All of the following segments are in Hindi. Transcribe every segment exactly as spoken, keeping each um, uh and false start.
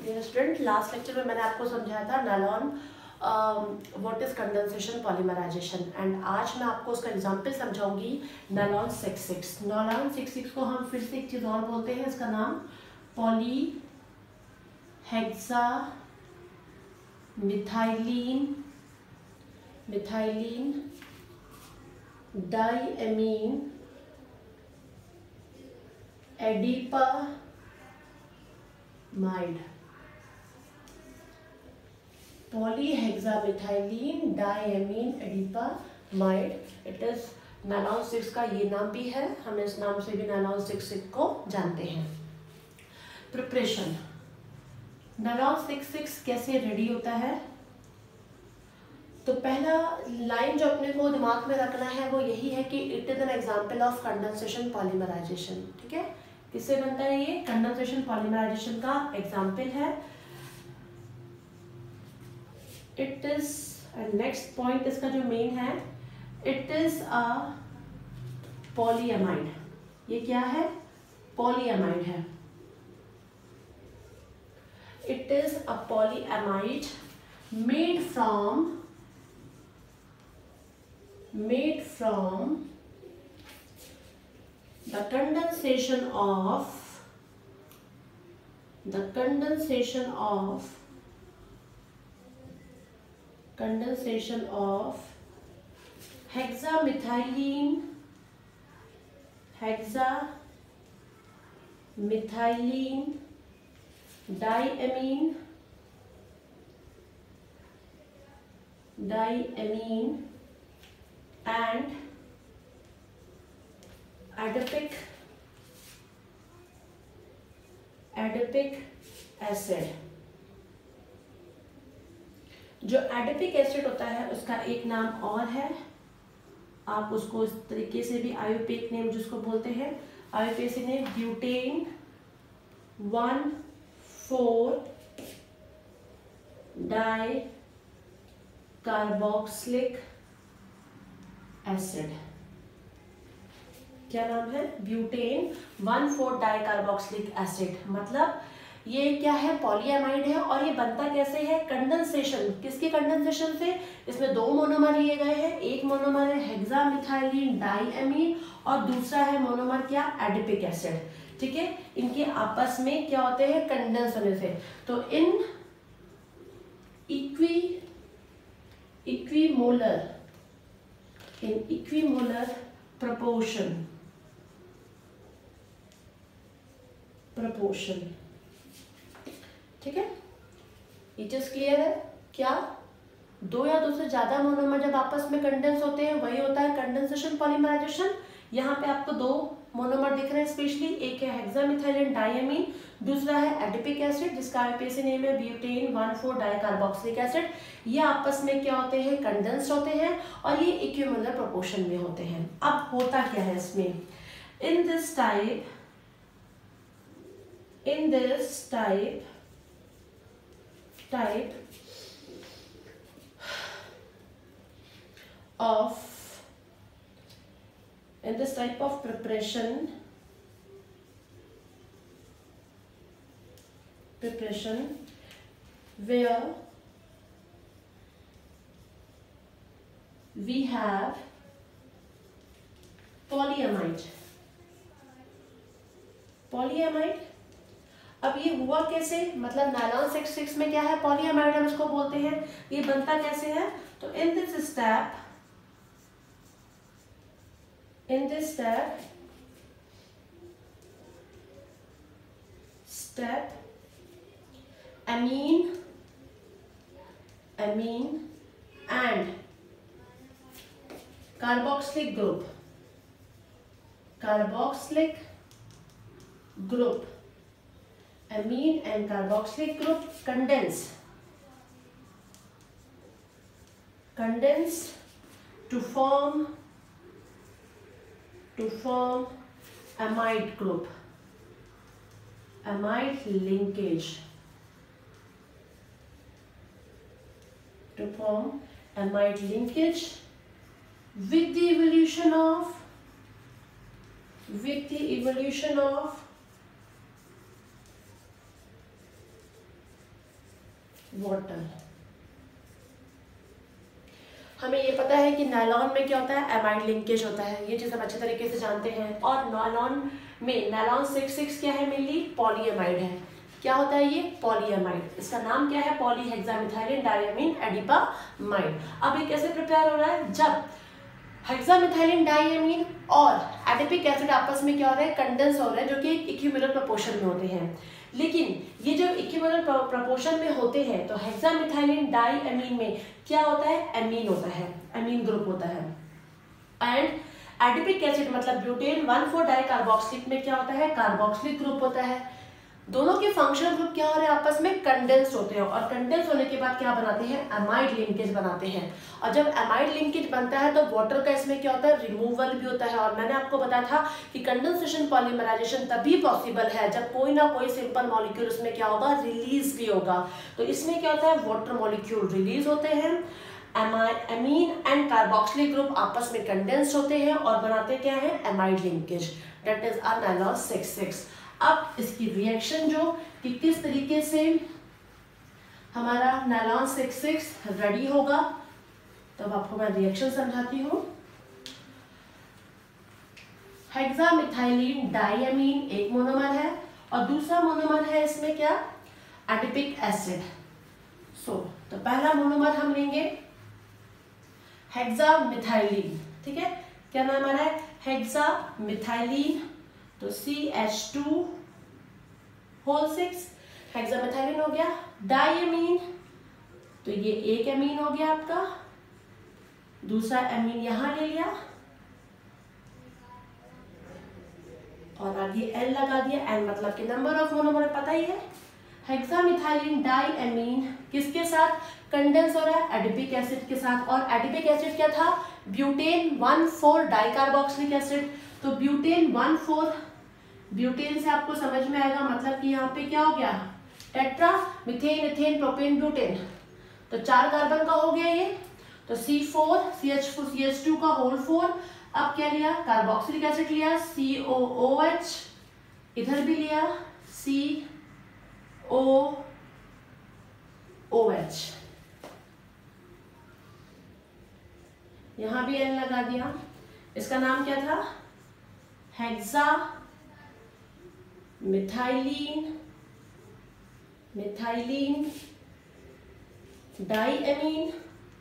डियर स्टूडेंट, लास्ट लेक्चर में मैंने आपको समझाया था nylon what is condensation polymerisation, and आज मैं आपको उसका एग्जांपल समझाऊंगी nylon six six. Nylon six six को हम फिर से एक चीज़ और बोलते हैं, इसका नाम polyhexamethylene methylene diamine adipamide. polyhexamethylene diamine adipamide, it is nylon six का ये नाम भी है, हम इस नाम से भी नायलॉन सिक्स सिक्स को जानते हैं। प्रिपरेशन, नायलॉन सिक्स सिक्स कैसे रेडी होता है? तो पहला लाइन जो अपने को दिमाग में रखना है वो यही है कि it is an example of condensation polymerisation. ठीक है, किससे बनता है ये? कंडेंसेशन पॉलीमराइजेशन का एग्जांपल है। इट इज, नेक्स्ट पॉइंट इसका जो मेन है, इट इज अ पॉलीएमाइड। ये क्या है? पॉलीएमाइड है। It is a polyamide made from made from the condensation of the condensation of condensation of hexamethylene hexamethylene diamine diamine and adipic adipic acid। जो एडिपिक एसिड होता है उसका एक नाम और है, आप उसको इस तरीके से भी आयोपेक नेम जिसको बोलते हैं, IUPAC name butane one four di carboxylic acid. क्या नाम है? Butane one four di carboxylic acid. मतलब ये क्या है? पॉलीएमाइड है। और ये बनता कैसे है? कंडेंसेशन। किसके कंडेंसेशन से? इसमें दो मोनोमर लिए गए हैं, एक मोनोमर है हेक्सामिथाइलीन डाइएमीन और दूसरा है मोनोमर क्या? Adipic acid. ठीक है, इनके आपस में क्या होते हैं? कंडेंस होने से। तो in equi equimolar in equimolar proportion proportion ठीक है, इट इज क्लियर है क्या? दो या दो से ज्यादा मोनोमर जब आपस में कंडेंस होते हैं वही होता है कंडेंसेशन पॉलीमराइजेशन। यहाँ पे आपको दो मोनोमर दिख रहे हैं स्पेशली, एक है हेक्सामिथाइलीन डाइएमीन, दूसरा है एडिपिक एसिड जिसका आईयूपीएसी नेम है butane one four di carboxylic acid. ये आपस में क्या होते हैं? कंडेंस्ड होते हैं और ये इक्विमोलर प्रोपोर्शन में होते हैं। अब होता क्या है इसमें? In this type in this type type of in this type of preparation preparation where we have polyamide polyamide अब ये हुआ कैसे? मतलब नायलॉन सिक्स सिक्स में क्या है? पॉलीएमाइड हम इसको बोलते हैं। ये बनता कैसे है? तो in this step in this step step amine amine and carboxylic group carboxylic group amine and carboxylic group condense condense to form to form amide group, amide linkage, to form amide linkage with the evolution of with the evolution of water. हमें ये पता है कि नायलॉन में क्या होता है, एमाइड लिंकेज होता है, ये चीज हम अच्छे तरीके से जानते हैं। और नायलॉन में नायलॉन सिक्स सिक्स क्या है, मेनली पॉलीएमाइड है। क्या होता है ये, पॉलीएमाइड। इसका नाम क्या है, पॉलीहेक्सामेथाइलिन डायमीन एडिपामाइड। अब ये कैसे प्रिपेयर हो रहा है, जब हेक्सामेथाइलिन डायमीन और एडिपिक एसिड आपस में क्या हो रहा है, कंडेंस हो रहा है, जो कि इक्विमोलर प्रोपोर्शन में होते हैं। लेकिन ये जब इक्विमोलर प्रोपोर्शन में होते हैं तो हेक्सामेथाइलिन डायमीन में क्या होता है, एमीन होता है, एमीन ग्रुप होता है। एंड एडिपिक एसिड मतलब butane one four die carboxylic में क्या होता है, कार्बोक्सिलिक ग्रुप होता है। दोनों के फंक्शनल ग्रुप क्या हो रहे हैं, आपस में कंडेंस होते हैं, और कंडेंस होने के बाद क्या बनाते हैं, एमाइड लिंकेज बनाते हैं। और जब एमाइड लिंकेज बनता है तो वाटर का इसमें क्या होता है, रिमूवल भी होता है। और मैंने आपको बताया था कि कंडेंसेशन पॉलीमराइजेशन तभी पॉसिबल है जब कोई ना कोई सिंपल मॉलिक्यूल उसमें क्या होगा, रिलीज भी होगा। तो इसमें क्या होता है, वाटर मॉलिक्यूल रिलीज होते हैं, एमीन एंड कार्बोक्सिलिक ग्रुप आपस में कंडेंस होते हैं और बनाते क्या है, amide linkage, that is are nylon six six. अब इसकी रिएक्शन जो कि किस तरीके से हमारा नायलॉन सिक्स सिक्स रेडी होगा, तब आपको मैं रिएक्शन समझाती हूँ। हेक्सामेथाइलिन डायमीन एक मोनोमर है और दूसरा मोनोमर है इसमें क्या, एडिपिक एसिड। सो so, तो पहला मोनोमर हम लेंगे हेक्सामेथाइलिन, ठीक है, क्या नाम आ रहा है, हेक्सामेथाइलिन, तो C H two whole six, hexamethylene हो गया। डायमीन, तो ये एक एमीन हो गया आपका, दूसरा एमीन यहां ले लिया और आगे एल लगा दिया। एन मतलब कि नंबर ऑफ मोनोमर पता ही है। हेक्सामेथाइलिन डायमीन किसके साथ कंडेंस हो रहा है, एडिपिक एसिड के साथ। और एडिपिक एसिड क्या था, butane one four dicarboxylic acid. तो ब्यूटेन वन फोर, ब्यूटेन से आपको समझ में आएगा, मतलब कि यहाँ पे क्या हो गया, tetra methane ethane propane butane, तो चार कार्बन का हो गया ये। तो C four C H four C H two का होल फोर। अब क्या लिया, कार्बोक्सिलिक एसिड लिया, सी ओ ओ एच, इधर भी लिया सी ओ ओ एच, यहां भी एन लगा दिया। इसका नाम क्या था, हेक्सा मिथाइलिन मिथाइलिन डायमीन,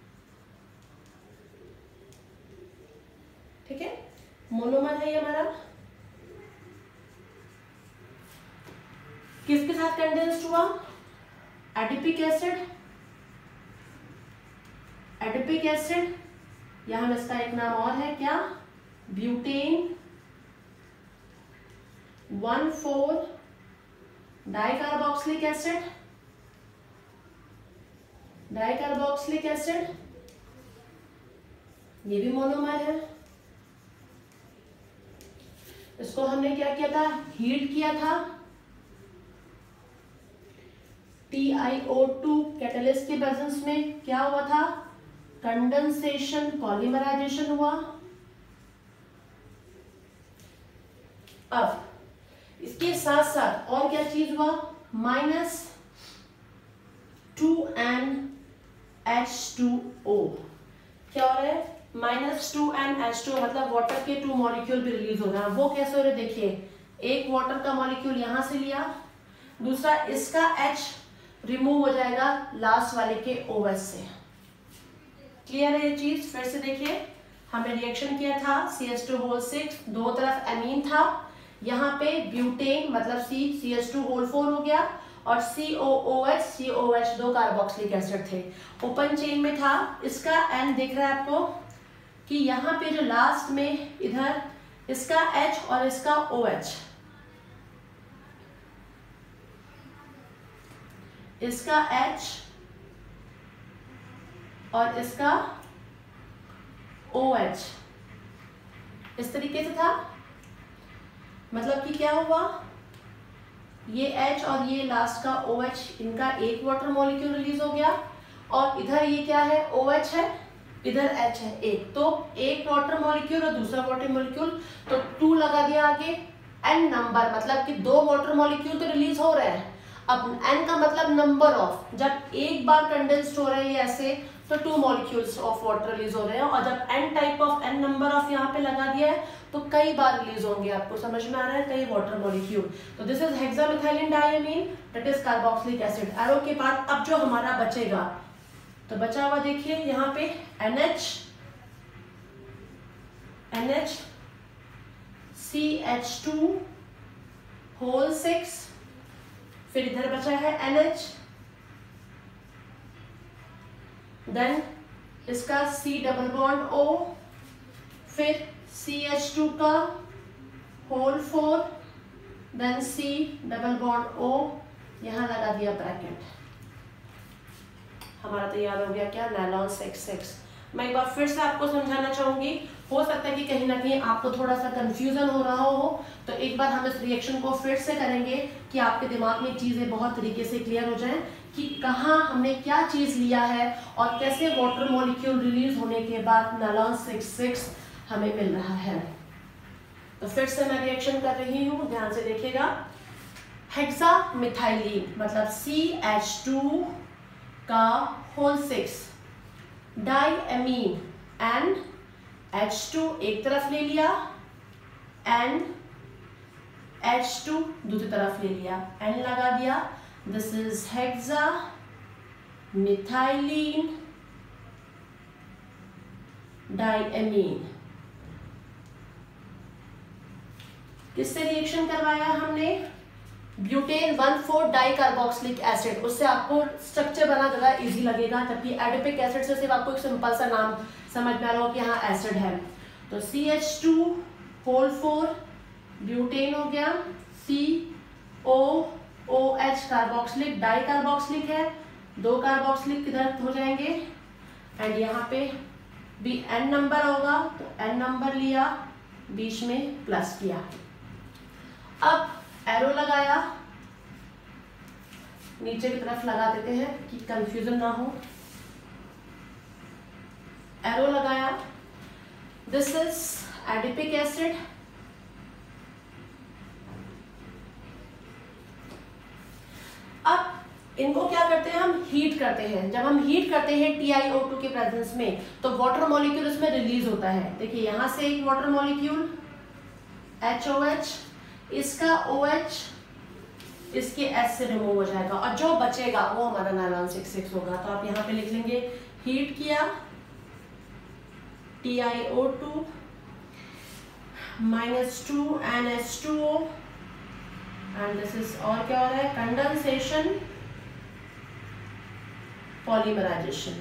ठीक है, मोनोमर है ये हमारा। किसके साथ कंडेंस्ड हुआ, एडिपिक एसिड, एडिपिक एसिड, यहां इसका एक नाम और है क्या, butane one four dicarboxylic acid, dicarboxylic acid, ये भी मोनोमर है। इसको हमने क्या किया था, हीट किया था, T I O two catalyst के प्रेजेंस में क्या हुआ था, कंडेंसेशन पॉलीमराइजेशन हुआ। अब इसके साथ साथ और क्या चीज हुआ, minus two N H two O, क्या हो रहा है, minus two N H two, मतलब वाटर के टू मॉलिक्यूल भी रिलीज हो रहे हैं। वो कैसे हो रहे, देखिए, एक वाटर का मॉलिक्यूल यहां से लिया, दूसरा इसका H रिमूव हो जाएगा लास्ट वाले के O H से। क्लियर है ये चीज, फिर से देखिए, हमने रिएक्शन किया था C H two whole six, दो तरफ एमीन था, यहाँ पे ब्यूटेन मतलब C C H two whole four हो गया और C O O H C O H दो कार्बोक्सिलिक एसिड थे, ओपन चेन में था। इसका N दिख रहा है आपको कि यहाँ पे जो लास्ट में इधर इसका H और इसका OH, इसका H और इसका OH इस तरीके से था। मतलब कि क्या हुआ, ये H और ये लास्ट का OH, इनका एक वाटर मॉलिक्यूल रिलीज हो गया और इधर ये क्या है, OH है, इधर H है एक, तो एक वाटर मॉलिक्यूल और दूसरा वाटर मॉलिक्यूल, तो टू लगा दिया आगे। एन नंबर मतलब कि दो वाटर मॉलिक्यूल तो रिलीज हो रहे हैं, अब एन का मतलब नंबर ऑफ, जब एक बार कंडेंस्ड हो रहे हैं ऐसे तो two molecules of water release हो रहे हैं, और जब n type of n number of यहाँ पे लगा दिया है तो कई बार रिलीज होंगे। आपको समझ में आ रहा है, कई वाटर मॉलिक्यूल। तो this is hexamethylene diamine, that is carboxylic acid. Arrow के बाद अब जो हमारा बचेगा, तो बचा हुआ देखिए यहाँ पे N H, N H, C H two whole six, फिर इधर बचा है एन एच, देन इसका C डबल बॉन्ड O, फिर सी एच टू का whole four, then C double bond O, यहां लगा दिया ब्रैकेट। हमारा तैयार हो गया क्या, नायलॉन सिक्स सिक्स। मैं एक बार फिर से आपको समझाना चाहूंगी, हो सकता है कि कहीं ना कहीं आपको थोड़ा सा कंफ्यूजन हो रहा हो, तो एक बार हम इस रिएक्शन को फिर से करेंगे कि आपके दिमाग में चीजें बहुत तरीके से क्लियर हो जाएं कि कहाँ हमने क्या चीज लिया है और कैसे वाटर मॉलिक्यूल रिलीज होने के बाद नायलॉन सिक्स सिक्स हमें मिल रहा है। तो फिर से मैं रिएक्शन कर रही हूँ, ध्यान से देखिएगा। हेक्सामेथाइलिन मतलब सी एच टू का whole six, diamine and H two एक तरफ ले लिया एंड एच टू दूसरी तरफ ले लिया, एन लगा दिया। This is hexamethylene diamine. किससे रिएक्शन करवाया हमने, butane one four di carboxylic acid, उससे आपको स्ट्रक्चर बना जरा इजी लगेगा, जबकि एडिपिक एसिड से सिर्फ आपको एक सिंपल सा नाम समझ में आ रहा हो कि हाँ एसिड है। तो C H two whole four butane हो गया, C O O H carboxylic, di carboxylic है, दो कार्बोक्सिलिक किधर हो जाएंगे, एंड यहाँ पे भी एन नंबर होगा तो एन नंबर लिया, बीच में प्लस किया। अब एरो लगाया, नीचे की तरफ लगा देते हैं कि कंफ्यूजन ना हो। एरो लगाया, दिस इज एडिपिक एसिड, अब इनको क्या करते हैं, हम हीट करते हैं। जब हम हीट करते हैं टी आई ओ टू के प्रेजेंस में, तो वाटर मॉलिक्यूल इसमें रिलीज होता है। देखिए यहां से एक water molecule H O H, इसका OH इसके H से रिमूव हो जाएगा, और जो बचेगा वो हमारा नायलॉन सिक्स सिक्स होगा। तो आप यहाँ पे लिख लेंगे हीट किया T I O two minus two N H two O, and this is, और क्या हो रहा है, कंडेंसेशन, पॉलीमराइजेशन।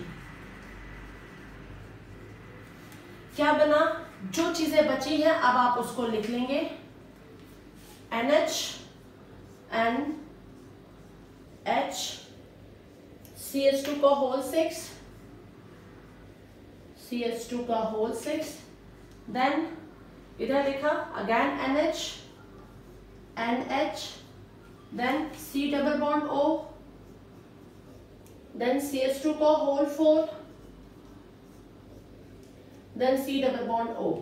क्या बना, जो चीजें बची हैं अब आप उसको लिख लेंगे, N H, N H, C H two का whole six, C H two का होल सिक्स, देन इधर लिखा again N H, N H, then C double bond O, then C H two का whole four, then C double bond O.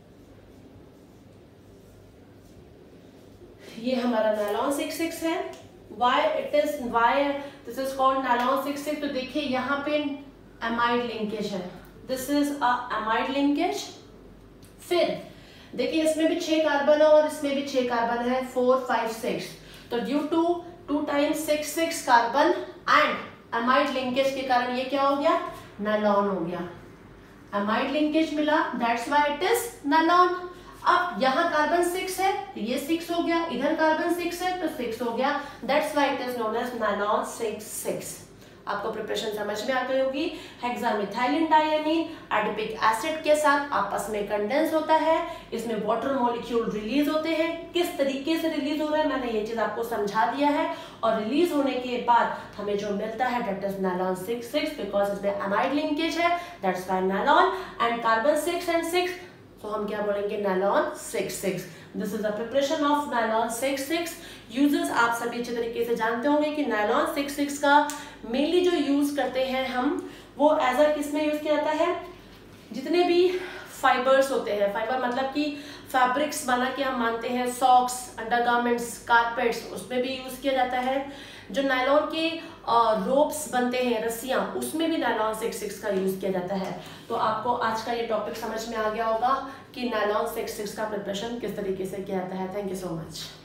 ये हमारा नायलॉन सिक्स सिक्स है। Why it is why this is called nylon six six. तो देखिए यहाँ पे एमाइड लिंकेज है, this is a amide linkage. फिर देखिए इसमें भी छह कार्बन है और इसमें भी छह कार्बन है, फोर फाइव सिक्स। तो due to two times six six carbon and amide linkage के कारण ये क्या हो गया, नायलॉन हो गया। एमाइड लिंकेज मिला, that's why it is nylon. अब यहाँ कार्बन सिक्स है तो ये सिक्स हो गया, इधर कार्बन सिक्स है तो सिक्स हो गया, that's why it is known as nylon six six. आपको प्रिपरेशन समझ में आ गई होगी। हेक्सामेथाइलिन डायमीन एडिपिक एसिड के साथ आपस में कंडेंस होता है, इसमें वाटर मॉलिक्यूल रिलीज होते हैं। किस तरीके से रिलीज हो रहा है मैंने ये चीज आपको समझा दिया है, और रिलीज होने के बाद हमें जो मिलता है that is nylon six six, because इसमें एमाइड लिंकेज है, that's why nylon and carbon six and six, तो हम क्या बोलेंगे, nylon six six. This is the preparation of nylon six six. Uses आप सभी अच्छे तरीके से जानते होंगे कि नायलॉन सिक्स सिक्स का मेनली जो यूज करते हैं हम, वो एज अ किस में यूज किया जाता है, जितने भी फाइबर्स होते हैं, फाइबर मतलब कि फैब्रिक्स बना के हम मानते हैं, सॉक्स, अंडरगारमेंट्स, कारपेट्स, उसमें भी यूज किया जाता है। जो नायलॉन के रोप्स बनते हैं, रस्सियां, उसमें भी नायलॉन सिक्स सिक्स का यूज किया जाता है। तो आपको आज का ये टॉपिक समझ में आ गया होगा कि नायलॉन सिक्स सिक्स का प्रिपरेशन किस तरीके से किया जाता है। Thank you so much.